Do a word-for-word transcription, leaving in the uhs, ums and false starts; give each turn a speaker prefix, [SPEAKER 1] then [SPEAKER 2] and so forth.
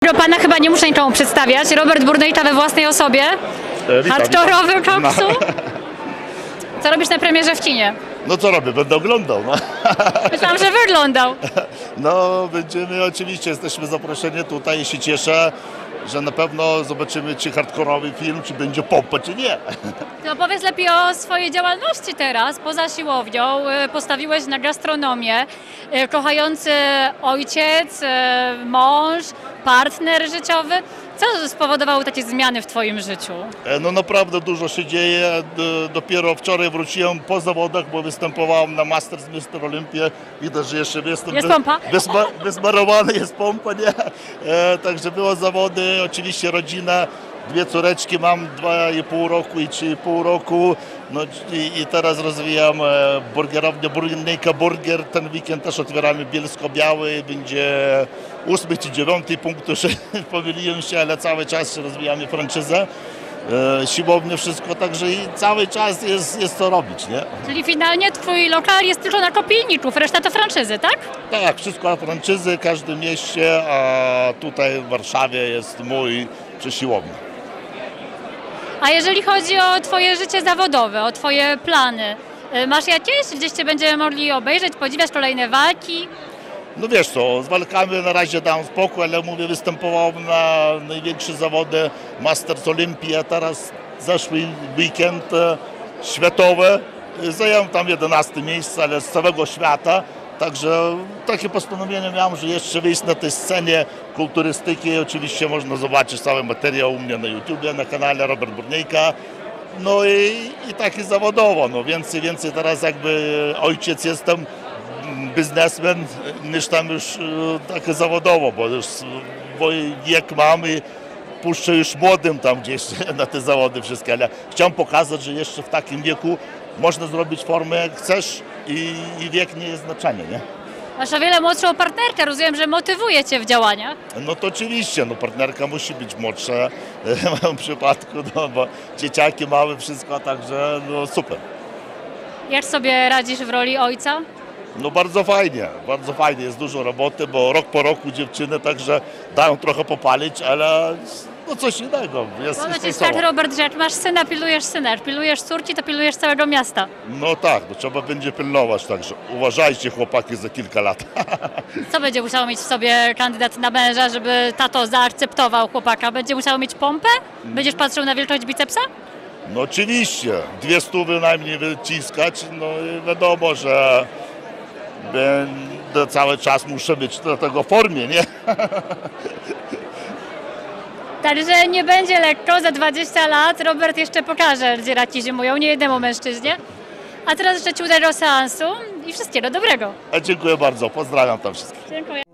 [SPEAKER 1] Pana chyba nie muszę nikomu przedstawiać. Robert Burnejka we własnej osobie.
[SPEAKER 2] E, witam,
[SPEAKER 1] Hardkorowy
[SPEAKER 2] witam.
[SPEAKER 1] koksu. Co robisz na premierze w kinie?
[SPEAKER 2] No co robię? Będę oglądał. No,
[SPEAKER 1] Myślałam, że wyglądał.
[SPEAKER 2] no będziemy, oczywiście jesteśmy zaproszeni tutaj i się cieszę, że na pewno zobaczymy, czy hardkorowy film, czy będzie pompa, czy nie.
[SPEAKER 1] To opowiedz lepiej o swojej działalności teraz, poza siłownią. Y, Postawiłeś na gastronomię. Y, Kochający ojciec, y, mąż, partner życiowy. Co spowodowało takie zmiany w twoim życiu?
[SPEAKER 2] E, No naprawdę dużo się dzieje. D- Dopiero wczoraj wróciłem po zawodach, bo występowałem na Masters mister Olympia. Widać, że jeszcze jestem
[SPEAKER 1] Jest
[SPEAKER 2] bez-
[SPEAKER 1] pompa?
[SPEAKER 2] bezma- bezmarowany, jest pompa, nie? E, Także było zawody, oczywiście rodzina. Dwie córeczki mam, dwa i pół roku i trzy i pół roku. No i, i teraz rozwijam e, burgerownię Burnejka Burger. Ten weekend też otwieramy Bielsko-Biały. Będzie ósmy czy dziewiąty punkt, już pomyliłem się, ale cały czas rozwijamy franczyzę. E, siłownię, wszystko, także i cały czas jest, jest co robić, nie?
[SPEAKER 1] Czyli finalnie twój lokal jest tylko na Kopijników, reszta to franczyzy, tak?
[SPEAKER 2] Tak, wszystko na franczyzy, w każdym mieście, a tutaj w Warszawie jest mój przy siłowni.
[SPEAKER 1] A jeżeli chodzi o twoje życie zawodowe, o twoje plany, y, masz jakieś? Gdzieś cię będziemy mogli obejrzeć, podziwiać kolejne walki?
[SPEAKER 2] No wiesz co, z walkami na razie dam spokój, ale mówię, występowałem na największe zawody Masters Olympia, teraz zeszły weekend e, światowe. Zająłem tam jedenaste miejsce, ale z całego świata. Także takie postanowienie miałem, że jeszcze wyjść na tej scenie kulturystyki. Oczywiście można zobaczyć cały materiał u mnie na YouTubie, na kanale Robert Burnejka. No i, i taki zawodowo, no więcej, więcej teraz jakby ojciec jestem, biznesmen, niż tam już e, takie zawodowo, bo już swój wiek mam i puszczę już młodym tam gdzieś na te zawody wszystkie, ale chciałem pokazać, że jeszcze w takim wieku można zrobić formę jak chcesz i, i wiek nie jest znaczenie, nie?
[SPEAKER 1] Masz o wiele młodszą partnerkę, rozumiem, że motywuje cię w działaniach.
[SPEAKER 2] No to oczywiście, no partnerka musi być młodsza w moim przypadku, no bo dzieciaki małe, wszystko, także no super.
[SPEAKER 1] Jak sobie radzisz w roli ojca?
[SPEAKER 2] No bardzo fajnie, bardzo fajnie, jest dużo roboty, bo rok po roku dziewczyny także dają trochę popalić, ale no coś innego. Jest,
[SPEAKER 1] Bo
[SPEAKER 2] jest
[SPEAKER 1] jest
[SPEAKER 2] wesoło.
[SPEAKER 1] tak, Robert, że jak masz syna, pilnujesz syna, jak pilujesz córki, to pilujesz całego miasta.
[SPEAKER 2] No tak, no trzeba będzie pilnować, także uważajcie chłopaki za kilka lat.
[SPEAKER 1] Co będzie musiał mieć w sobie kandydat na męża, żeby tato zaakceptował chłopaka? Będzie musiał mieć pompę? Będziesz patrzył na wielkość bicepsa?
[SPEAKER 2] No oczywiście, dwie stówy najmniej wyciskać, no i wiadomo, że będę cały czas muszę być do tego w formie, nie?
[SPEAKER 1] Także nie będzie lekko, za dwadzieścia lat Robert jeszcze pokaże, gdzie raki zimują, nie jednemu mężczyźnie. A teraz życzę ci udanego seansu i wszystkiego dobrego.
[SPEAKER 2] A dziękuję bardzo, pozdrawiam tam wszystkich.
[SPEAKER 1] Dziękuję.